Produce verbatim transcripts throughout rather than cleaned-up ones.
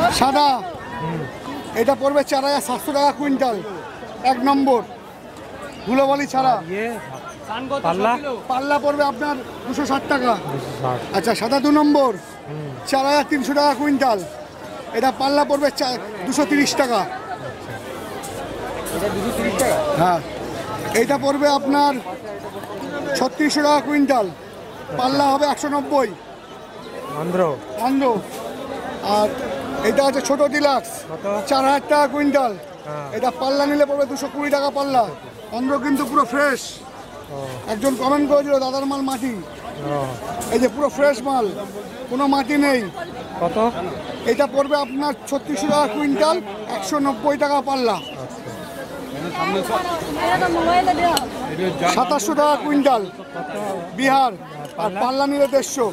সাদা এটা পড়বে চার হাজার সাতশো টাকা কুইন্টাল, এক নম্বর ধুলোবালি ছাড়া। পাল্লা পাল্লা পড়বে আপনার দুশো ষাট টাকা। আচ্ছা, সাদা দু নম্বর চার হাজার তিনশো টাকা কুইন্টাল, এটা পাল্লা পড়বে দুশো তিরিশ টাকা। হ্যাঁ, এইটা পড়বে আপনার ছত্রিশশো টাকা কুইন্টাল, পাল্লা হবে একশো নব্বই আন্ধ্র আন্ধ্র। আর এটা হচ্ছে ছোট ডিলাক্স, চার হাজার টাকা কুইন্টাল, এটা পাল্লা নিলে পড়বে দুশো কুড়ি টাকা পাল্লা। অন্ধ্র কিন্তু পুরো ফ্রেশ। একজন কমেন্ট করেছিল দাদার মাল মাটি, এই যে পুরো ফ্রেশ মাল, কোনো মাটি নেই। কত? এটা পড়বে আপনার ছত্রিশশো টাকা কুইন্টাল, একশো নব্বই টাকা পাল্লা। সাতাশশো টাকা কুইন্টাল বিহার, আর পাল্লা নিলে দেড়শো।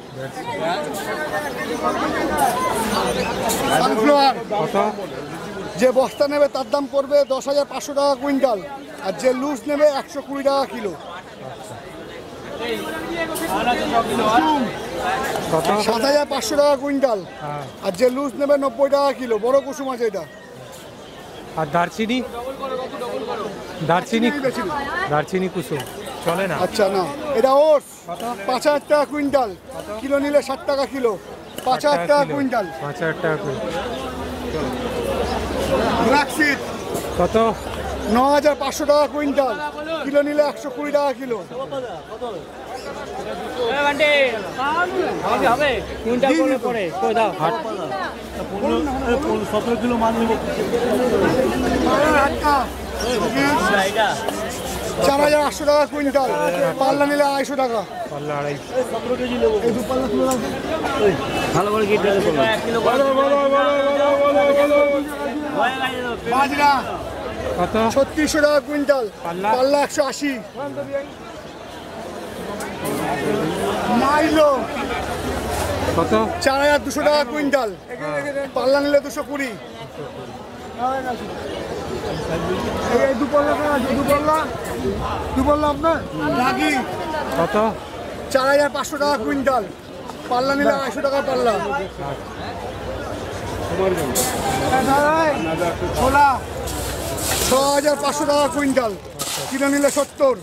সানফ্লাওয়ার যে বস্তা নেবে তার দাম পড়বে দশ হাজার পাঁচশো টাকা কুইন্টাল, আর যে লুজ নেবে একশো কুড়ি টাকা কিলো। সাত হাজার পাঁচশো টাকা কুইন্টাল, আর যে লুজ নেবে নব্বই টাকা কিলো। বড় কুসুম আছে এটা। আর দারচিনি দারচিনি দারচিনি কুসুম চলে না? আচ্ছা, না, এটা ওটস পাঁচ হাজার টাকা কুইন্টাল, কিলো নিলে ষাট টাকা কিলো, পাঁচ হাজার টাকা কুইন্টাল। পাঁচ হাজার টাকা কুইন্টাল। ব্ল্যাক সিড কত? ন হাজার পাঁচশো টাকা কুইন্টাল, কিলো নিলে একশো কুড়ি টাকা কিলো। সতেরো কিলো মাল নেব। চার হাজার আটশো টাকা কুইন্টাল, পাল্লা নিলে আড়াইশো টাকা। পাল্লা আড়াইশো। সতেরো কেজি নেবো। এই দু পাল্লা তুলে রাখো। ভালো করে কেটে বাজরা কত? ছত্রিশশো টাকা কুইন্টাল, পাল্লা? পাল্লা একশো আশি। মাইলো কত? চার হাজার দুশো টাকা কুইন্টাল, পাল্লা নিলে দুশো কুড়ি। এই দু পাল্লা দু পাল্লা দু পাল্লা আপনার রাগি কত? চার হাজার পাঁচশো টাকা কুইন্টাল, পাল্লা নিলে আড়াইশো টাকা পাল্লা। ছোলা ছ হাজার পাঁচশো টাকা কুইন্টাল, কিলো নিলে সত্তর।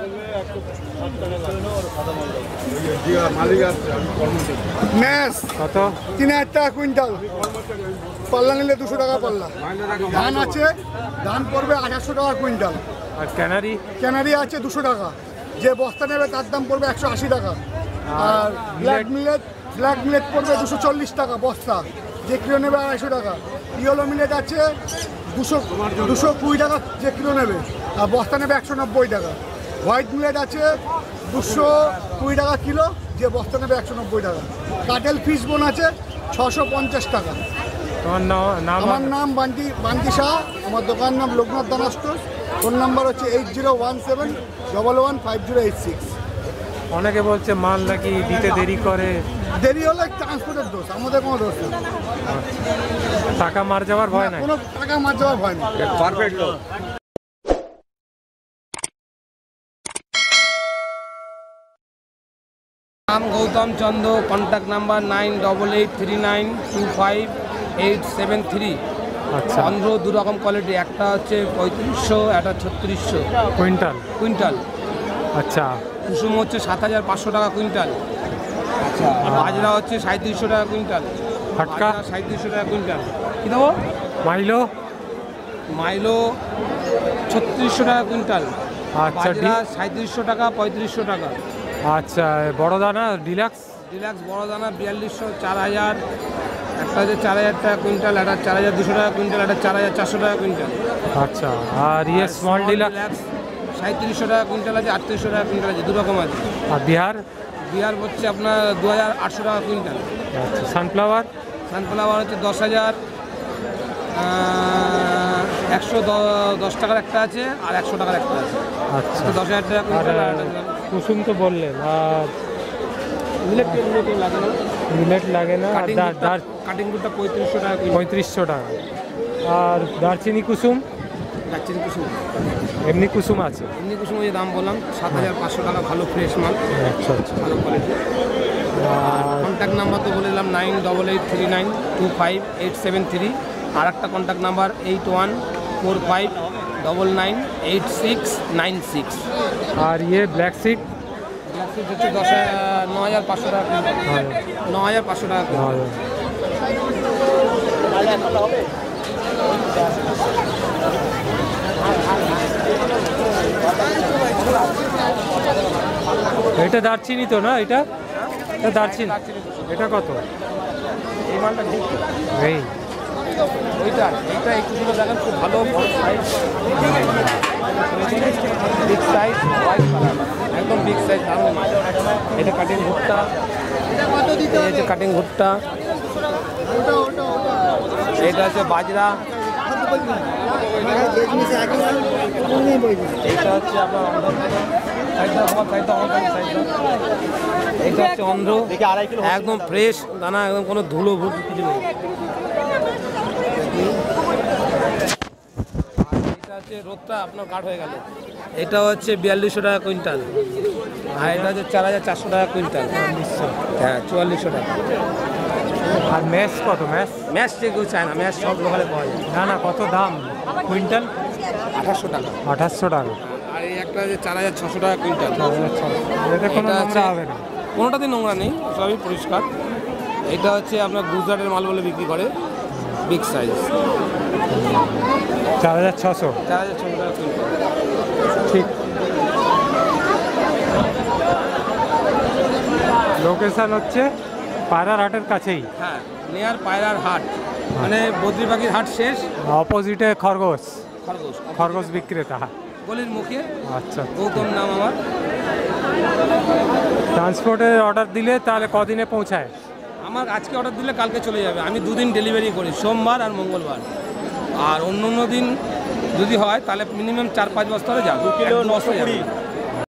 ম্যাস কত? তিন হাজার টাকা কুইন্টাল, পাল্লা নিলে দুশো টাকা পাল্লা। ধান আছে, ধান পড়বে আঠাশশো টাকা কুইন্টাল। আর ক্যানারি? ক্যানারি আছে দুশো টাকা, যে বস্তা নেবে তার দাম পড়বে একশো আশি টাকা। আর ব্ল্যাক মিলেট ব্ল্যাক মিলেট পড়বে দুশো চল্লিশ টাকা বস্তা, যে কিলো নেবে আড়াইশো টাকা। ইয়েলো মিলেট আছে দুশো দুশো কুড়ি টাকা যে কিলো নেবে, আর বস্তা নেবে একশো নব্বই টাকা। হোয়াইট মিলেট আছে দুশো কুড়ি টাকা কিলো, যে বস্তা নেবে একশো নব্বই টাকা। কাটেল ফিশ বোন আছে ছশো পঞ্চাশ টাকা। তোমার নাম? আমার নাম বান্টি বান্টি শাহ, আমার দোকানের নাম লোকনাথ দানা স্টোর। ফোন নাম্বার হচ্ছে eight zero one seven double one five zero eight six. অনেকে বলছে মাল নাকি দিতে দেরি করে। দেরি হলে ট্রান্সপোর্টের দোষ, আমাদের কোনো দোষ নেই। টাকা মার যাওয়ার ভয় নাই? কোনো টাকা মার যাওয়ার ভয় নেই। পারফেক্ট লোক। নাম Gautam Chandra, contact number nine double eight three nine two five eight seven three. আচ্ছা, অন্ধ্র দু রকম কোয়ালিটি, একটা হচ্ছে পঁয়ত্রিশশো, একটা ছত্রিশশো কুইন্টাল কুইন্টাল। আচ্ছা, কুসুম হচ্ছে সাত হাজার পাঁচশো টাকা কুইন্টাল। আচ্ছা, বাজরা হচ্ছে সাঁত্রিশশো টাকা কুইন্টাল। ফাটকা সাঁত্রিশশো টাকা কুইন্টাল। কী দেবো? মাইলো? মাইলো ছত্রিশশো টাকা কুইন্টাল। আচ্ছা, বাজরা সাঁত্রিশশো টাকা, পঁয়ত্রিশশো টাকা। আচ্ছা, বড় দানা ডিলাক্স? ডিলাক্স বড় দানা বিয়াল্লিশশো, চার হাজার। একটা হচ্ছে চার হাজার টাকা কুইন্টাল, একটা চার হাজার দুশো টাকা কুইন্টাল, একটা চার হাজার চারশো টাকা কুইন্টাল। আচ্ছা, আর ইয়ে স্মল ডিলাক্স? সাঁত্রিশশো টাকা কুইন্টাল আছে, আটত্রিশশো টাকা কুইন্টাল আছে, দু রকম আছে। আর বিহার? বিহার হচ্ছে আপনার দু হাজার আটশো টাকা কুইন্টাল। আচ্ছা, সানফ্লাওয়ার? সানফ্লাওয়ার হচ্ছে দশ হাজার একশো দশ টাকার একটা আছে, আর একশো টাকার একটা আছে। আচ্ছা, দশ হাজার টাকা কুইন্টাল। কুসুম তো বললেন, আর মিলেট লাগে না? মিলেট লাগে না। কাটিং গুড়টা পঁয়ত্রিশশো টাকা পঁয়ত্রিশশো টাকা। আর দারচিনি কুসুম? দারচিনি কুসুম এমনি কুসুম আছে? এমনি কুসুম ওই দাম বললাম সাত হাজার পাঁচশো টাকা, ভালো ফ্রেশ মাল। আচ্ছা আচ্ছা, ভালো কোয়ালিটি। কন্ট্যাক্ট নাম্বার তো বলে দিলাম nine double eight three nine two five eight seven three. আর একটা contact number eight one four five double nine eight six nine six. আর ইয়ে ব্ল্যাক সিট হচ্ছে দশ ন হাজার পাঁচশো টাকা কুইন্টাল। ন হাজার পাঁচশো টাকা কুইন্টাল। এটা দারচিনি তো না? এটা এটা দারচিনি। এটা কত? এই মালটা ঠিক এই ওইটা এইটা একটু দিকে দেখেন, খুব ভালো বড় size, big size, white colour, একদম বিগ সাইজ, দারুণ মাল। এটা কাটিং ভুট্টা, এই হচ্ছে কাটিং ভুট্টা, এটা হচ্ছে বাজরা, এইটা হচ্ছে আপনার এইটা হচ্ছে অন্ধ্র, একদম ফ্রেশ দানা, একদম কোনো ধুলো ভুট কিছু নেই। এটা হচ্ছে রোদটা আপনার কাট হয়ে গেল। এটা হচ্ছে বিয়াল্লিশশো টাকা কুইন্টাল। আর এটা হচ্ছে চার হাজার চারশো টাকা কুইন্টাল। হ্যাঁ, চুয়াল্লিশশো টাকা। আর ম্যাশ কত? ম্যাশ ম্যাচ যে কেউ চায় না, ম্যাচ সব লোকালে পাওয়া যায়। না না, কত দাম কুইন্টাল? আঠাশশো টাকা। আঠাশশো টাকা। আর এই একটা হচ্ছে চার হাজার ছশো টাকা কুইন্টাল। এতে কোনো এটা নোংরা হচ্ছে- হবে না? কোনোটাতে নোংরা নেই, সবই পরিষ্কার। এটা হচ্ছে আপনার গুজরাটের মাল বলে বিক্রি করে, বিগ সাইজ, চার হাজার ছশো। চার হাজার ছশো টাকা কুইন্টাল। ঠিক। লোকেশন হচ্ছে পায়রার হাটের কাছেই, হ্যাঁ, নেয়ার পায়রার হাট, মানে বদ্রি পাখির হাট শেষ, অপোজিটে খরগোশ, খরগোশ খরগোশ বিক্রেতা। গলির মুখে। আচ্ছা, গৌতম নাম আমার। ট্রান্সপোর্টের অর্ডার দিলে তাহলে কদিনে পৌঁছায়? আমার আজকে অর্ডার দিলে কালকে চলে যাবে। আমি দুদিন ডেলিভারি করি, সোমবার আর মঙ্গলবার। আর অন্য অন্য দিন যদি হয় তাহলে মিনিমাম চার পাঁচ বস্তা হলে যাবে, এক দু বস্তা যাবে।